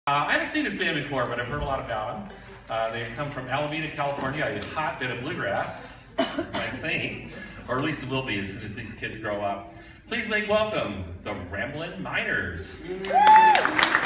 I haven't seen this band before, but I've heard a lot about them. They come from Alameda, California, a hot bit of bluegrass, I think, or at least it will be as soon as these kids grow up. Please make welcome the Ramblin' Miners.